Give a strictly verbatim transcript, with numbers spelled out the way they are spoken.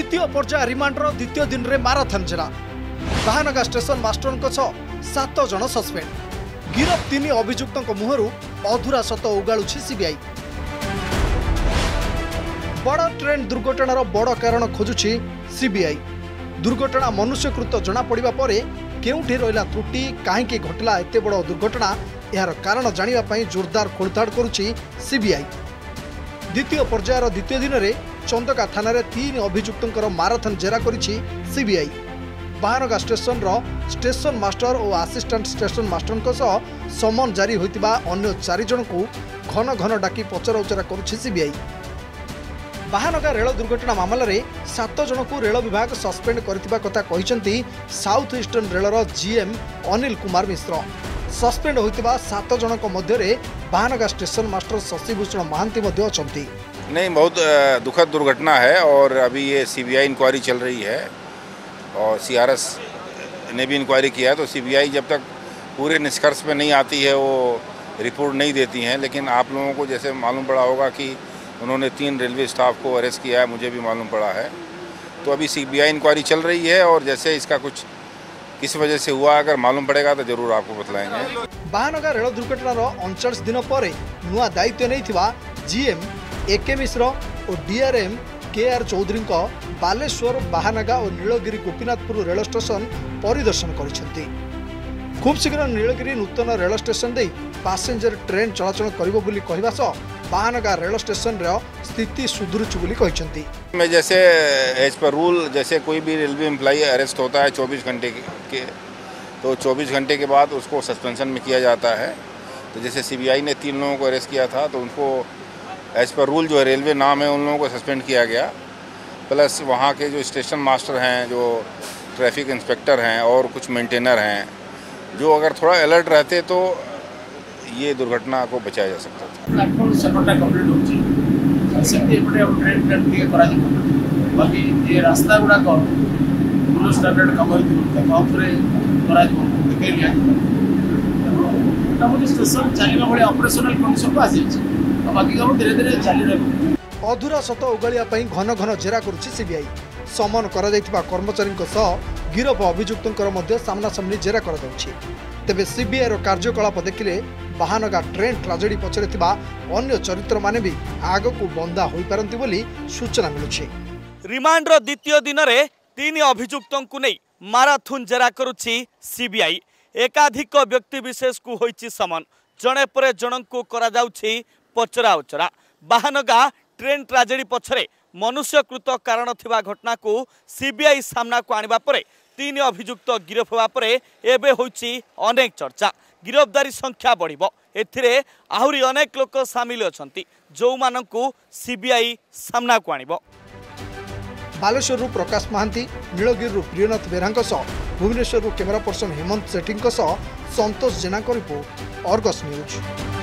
द्वितीय पर्याय रिमांडर द्वितीय दिन में माराथन जेरा बाहानगा स्टेशन मास्टर सात जन सस्पेंड गिरफ तीन अभियुक्तों मुहर अधूरा सत उगाड़ुछि सीबीआई। बड़ ट्रेन दुर्घटनार बड़ कारण खोजुछि सीबीआई। दुर्घटना मनुष्यकृत जना पड़िबा परे केउठी रहिला त्रुटि काहेकि घटला एते बड़ दुर्घटना यार कारण जानिबा पई जोरदार खोलताड़ करुछि सीबीआई। द्वितीय पर्यायर द्वितीय दिन में चंदका थाना तीन अभियुक्तों माराथन जेरा करिछि सीबीआई। बाहानगा स्टेशन रो स्टेशन मास्टर और असिस्टेंट स्टेशन मास्टर सह समन जारी होइतिबा अन्य चार जन को घन घन डाकी पचरा उचरा करुछि सीबीआई। बाहानगा रेल दुर्घटना मामला रे सात जन को रेल विभाग सस्पेंड करथिबा कथा कहिसंती साउथ ईस्टर्न रेलर जीएम अनिल कुमार मिश्र। सस्पेंड होइतिबा सात जनक मध्य बाहानगा स्टेशन मास्टर शशिभूषण महांती मध्य अछंती। नहीं, बहुत दुखद दुर्घटना है और अभी ये सीबीआई इंक्वायरी चल रही है और सीआरएस ने भी इंक्वायरी किया है। तो सीबीआई जब तक पूरे निष्कर्ष पे नहीं आती है वो रिपोर्ट नहीं देती हैं। लेकिन आप लोगों को जैसे मालूम पड़ा होगा कि उन्होंने तीन रेलवे स्टाफ को अरेस्ट किया है, मुझे भी मालूम पड़ा है। तो अभी सीबीआई इंक्वायरी चल रही है और जैसे इसका कुछ किस वजह से हुआ अगर मालूम पड़ेगा तो जरूर आपको बतलाएंगे। बाहानगा रेल दुर्घटनार अड़चाश दिन पर नुआ दायित्व नहीं जीएम एके मिश्र और डीआरएम के आर चौधरी बालेश्वर बाहानगा और नीलगिरी गोपीनाथपुर रेल स्टेशन परिदर्शन करिसेंती। खूब शीघ्र नीलगिरी नूतन रेल स्टेशन दे पैसेंजर ट्रेन चलाचल करिबो बोली कहबा सह बाहानगा रेल स्टेशन रो स्थिति सुधुरुछु बोली कहिसेंती। मैं जैसे एज पर रूल जैसे कोई भी रेलवे एम्प्लॉई अरेस्ट होता है चौबीस घंटे के, तो चौबीस घंटे के बाद उसको सस्पेंशन में किया जाता है। तो जैसे सीबीआई ने तीन लोगों को अरेस्ट किया था तो उनको एज पर रूल जो है रेलवे नाम है उन लोगों को सस्पेंड किया गया। प्लस वहाँ के जो स्टेशन मास्टर हैं, जो ट्रैफिक इंस्पेक्टर हैं और कुछ मेंटेनर हैं, जो अगर थोड़ा अलर्ट रहते तो ये दुर्घटना को बचाया जा सकता था। प्लेटफॉर्म सेपटा कंप्लीट होची सेफ्टी एपटे ट्रेन ट्रेन के करा जी बाकी ये रास्ता गुडा को ब्लू स्टैंडर्ड कवर करते काउंटरे करा जी देखे लिया तब स्टेशन चलिबा बडे ऑपरेशनल कंडीशन को आसी तो बाकी काम धीरे धीरे चली रहे। अधूरा सत उगाड़िया घन घन जेरा करुछि सीबीआई। समन करा जायतिबा कर्मचारी सह गिरफ अभियुक्तों मध्य सामना सामनी जेरा कर दउछि। तेबे सीबीआई रो कार्यकलाप देखिले बाहानगा ट्रेन ट्राजेडी पछरे थिबा अन्य चरित्र माने भी आग को बंदा होई पारंती बोली सूचना मिलुछि। रिमांडर द्वितीय दिन में तीन अभियुक्तों को नहीं माराथन जेरा करुछि सीबीआई। एकाधिक व्यक्ति विशेष को होइछि समन, जणे परे जण को करा जाउछि पचरा उचरा। बाहानगा ट्रेन ट्राजेडी पछरे मनुष्यकृत कारण थिबा घटना को सीबीआई सामना को आनिबा परे तीन अभियुक्त गिरफ होगा परे एबे होइछि अनेक चर्चा। गिरफ्तारी संख्या बढ़िबो, एथिरे आहुरी अनेक लोक सामिल अछंती जो मानकु सीबीआई सामना को आनिबो। बालेश्वर प्रकाश महांती, नीलगिरी प्रियनाथ बेरांक सह भुवनेश्वर कैमरा पर्सन हेमंत सेठी सह Santosh Jena report, Argus news.